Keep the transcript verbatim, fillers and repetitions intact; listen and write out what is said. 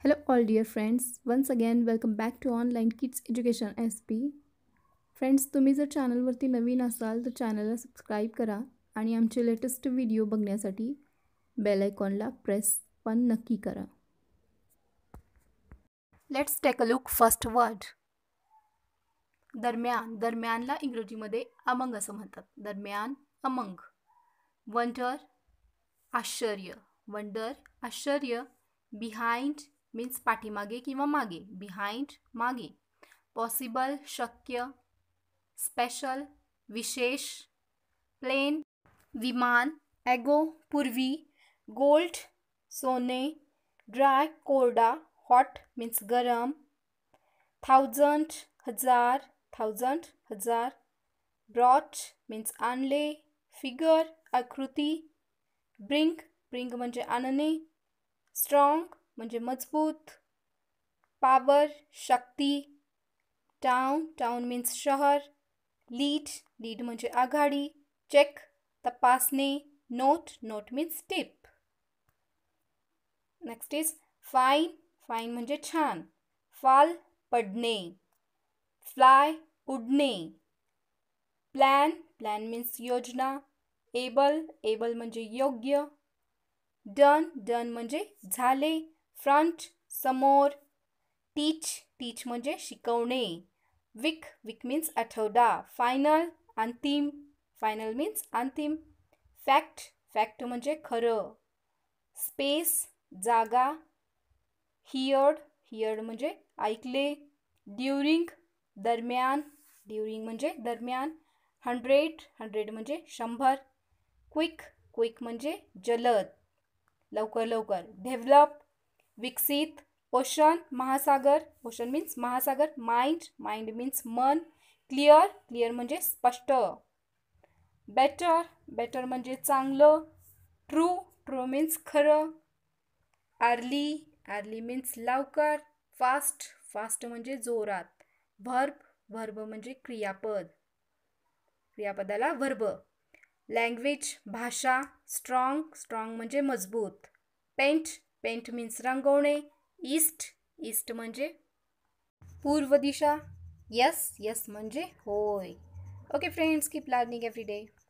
Hello all dear friends, once again welcome back to Online Kids Education S P. Friends, तुम्ही जर चॅनलवरती नवीन असाल तर चॅनलला सबस्क्राईब करा आणि आमचे लेटेस्ट व्हिडिओ बघण्यासाठी बेल आयकॉनला प्रेस पण नक्की करा. Let's take a look first word. दरम्यान. दरम्यानला इंग्रजीमध्ये अमंग असं म्हणतात. दरम्यान, अमंग. वंडर, आश्चर्य. वंडर, आश्चर्य. बिहाइंड मीन्स पाठीमागे किंवा मागे. बिहाइंड, मागे. पॉसिबल, शक्य. स्पेशल, विशेष. प्लेन, विमान. एगो, पूर्वी. गोल्ड, सोने. ड्राय, कोरडा. हॉट मीन्स गरम. थाउजंड, हजार. थाउजंड, हजार. ब्रॉट मीन्स आणले. फिगर, आकृती. ब्रिंग, ब्रिंग म्हणजे आणणे. स्ट्रॉंग म्हणजे मजबूत. पॉवर, शक्ती. टाउन, टाउन मीन्स शहर. लीड, लीड म्हणजे आघाडी. चेक, तपासणे. नोट, नोट मीन्स टिप. Next is fine. फाईन म्हणजे छान. फॉल, पडणे. फ्लाय, उडणे. प्लॅन, प्लॅन मीन्स योजना. एबल, एबल म्हणजे योग्य. डन, डन म्हणजे झाले. फ्रंट, समोर. टीच, टीच म्हणजे शिकवणे. वीक, वीक मीन्स आठवडा. फायनल, अंतिम. फायनल मीन्स अंतिम. फॅक्ट, फॅक्ट म्हणजे खरं. स्पेस, जागा. हियर्ड, हियर्ड म्हणजे ऐकले. ड्युरिंग, दरम्यान. ड्युरिंग म्हणजे दरम्यान. हंड्रेड, हंड्रेड म्हणजे शंभर. क्विक, क्विक म्हणजे जलद, लवकर लवकर. डेव्हलप, विकसित. ओशन, महासागर. ओशन मीन्स महासागर. माइंड, माइंड मीन्स मन. क्लिअर, क्लिअर म्हणजे स्पष्ट. बेटर, बेटर म्हणजे चांगलं. ट्रू, ट्रू मीन्स खरं. अर्ली, अर्ली मीन्स लवकर. फास्ट, फास्ट म्हणजे जोरात. व्हर्ब, व्हर्ब म्हणजे क्रियापद. क्रियापदाला व्हर्ब. लँग्वेज, भाषा. स्ट्रॉंग, स्ट्रॉंग म्हणजे मजबूत. पेंट, पेंट मीन्स रंगवणे. ईस्ट, ईस्ट म्हणजे पूर्व दिशा. यस, यस म्हणजे होय. Okay friends, keep learning every day.